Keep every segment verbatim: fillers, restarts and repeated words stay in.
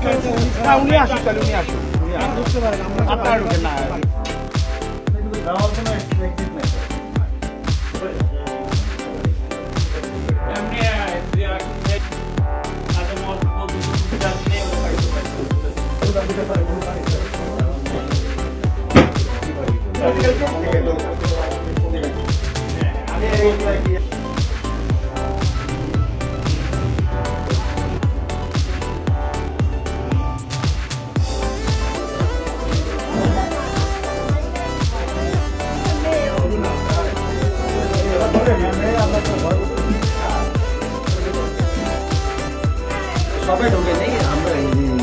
না উনি আসুন তাহলে উনি আসুন উনি বুঝতে পারেন আপনারা ঢুকেন না সবাই ঢোকে নেই আমরা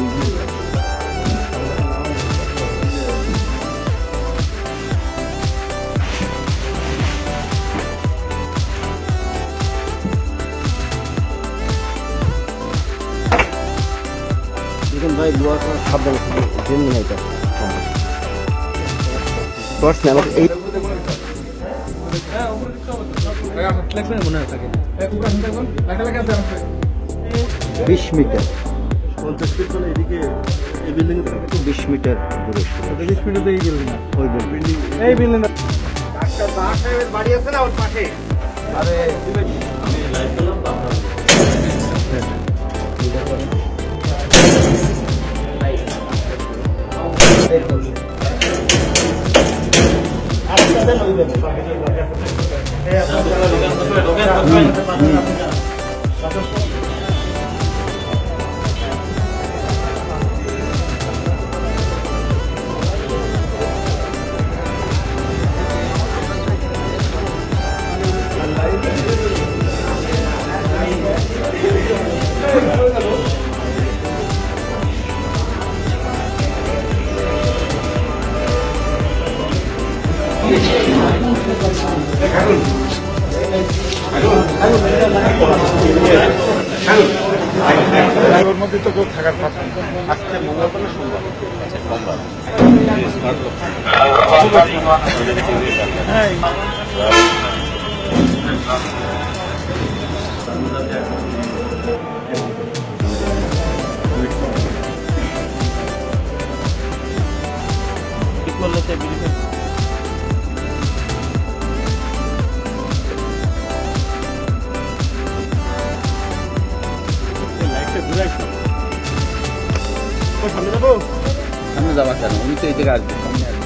দেখুন ভাই দোয়া করার সাবধান জেনে নেই এটা এই বিশ মিটার পঞ্চাশ ফিট করে এদিকে এই বিল্ডিং বিশ মিটার দূরে বিশ মিটার এই বিল্ডিং ওই বিল্ডিং এই বিল্ডিং ডাক্তার বাহ সাহেবের বাড়ি আছে না ওর পাশে আরে আমি লাইভ করলাম তো আপনারা আরেকটা দেন ওই দেন এই আপনারা দোকান থেকে দোকান ওর মধ্যে তো কেউ থাকার কথা আজকে মঙ্গলবার না সোমবার ঠিক করলে সামনে যাবো সামনে যাওয়া কেন উনি তো এই জায়গায় আসবে সামনে আসবে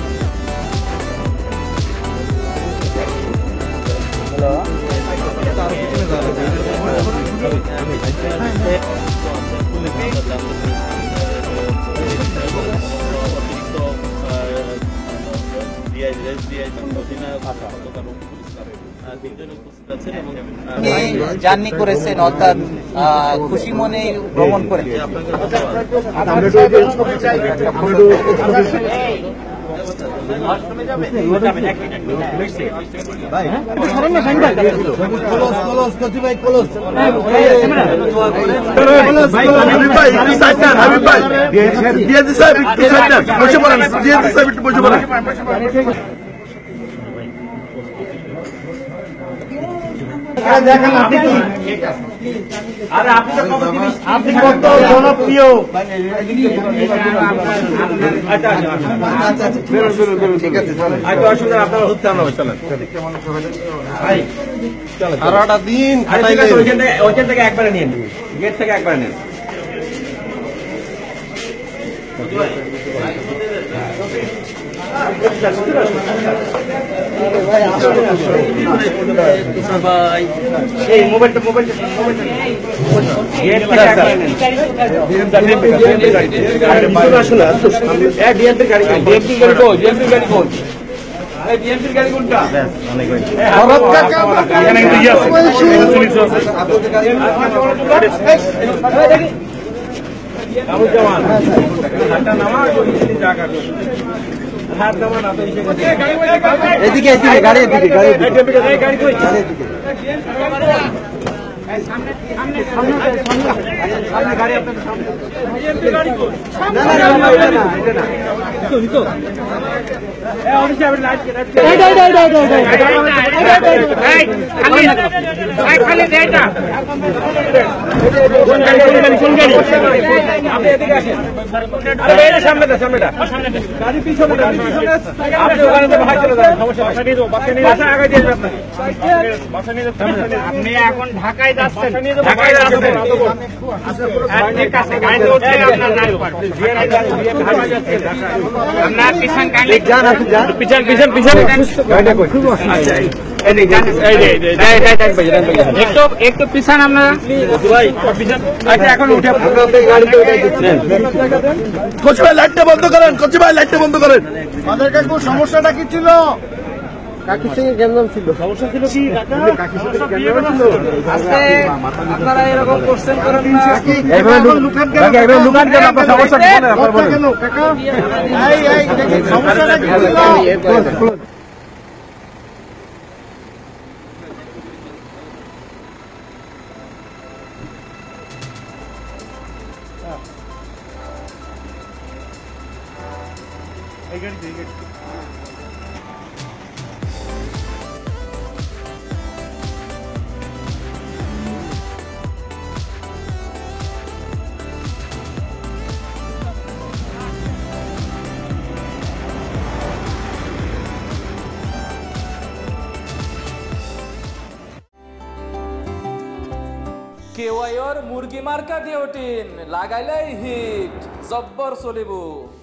জার্নি করেছেন অর্থাৎ খুশি মনে ভ্রমণ করেছেন আরে আপনি তো কত জিনিস আপনি কত জনপ্রিয় ঠিক আছে আচ্ছা অসুবিধা আপনারা হচ্ছে আমরা চলেন সারাটা দিন ওইখান থেকে ওইখান থেকে একবারে নিয়ে নিন গেট থেকে একবারে নেন এই মোবাইলটা মোবাইলটা গাড়ি কোনটা এদিকে এদিকে গাড়ি এদিকে গাড়ি গাড়ি সামনে গাড়ি আপনার সামনে না না না এটা না এটা না এই অফিস সাহেব লাইট এই এই এই এই এই খালি দেটা কোন গাড়ি কোন গাড়ি কোন গাড়ি আপনি এদিকে আসেন আরে এই সামনেটা সামনেটা গাড়ি পিছনে গাড়ি পিছনে আপনি ওখানে তো ভাই চলে যান সমস্যা বাসা নিয়ে যাও বাসা নিয়ে বাসা আগে দিয়ে যাবেন বাসা নিয়ে আপনি এখন ঢাকায় যাচ্ছেন ঢাকায় যাচ্ছেন আপনি কাছে গাড়ি উঠছে আপনার নাইট পার্ট ঢাকা যাচ্ছেন আমরা পিছন গাড়ি যান আসুন যান পিছন পিছন পিছন গাড়িটা কই আচ্ছা এই যে যান এই যে যাই যাই যাই ভাই যান একটু একটু পিছন আমরা ভাই পিছন আচ্ছা এখন উঠে আপনারা গাড়িতে উঠে দিচ্ছেন কোচ ভাই লাইটটা বন্ধ করেন কোচ ভাই লাইটটা বন্ধ করেন আমাদের কাকু সমস্যাটা কি ছিল কাকির সঙ্গে গেমজাম ছিল সমস্যা ছিল কি কাকির সঙ্গে গেমজাম ছিল আজকে আপনারা এরকম কোশ্চেন করেন না এইভাবে লুকান কেন এইভাবে লুকান কেন আপনার সমস্যা কি বলেন আপনারা বলেন কেন কাকা এই এই দেখি সমস্যাটা কি ছিল এই গাড়ি এই গাড়ি কেওয়াইর মুরগি মার্কা কেওটিন লাগাইলেই হিট জব্বর চলিব।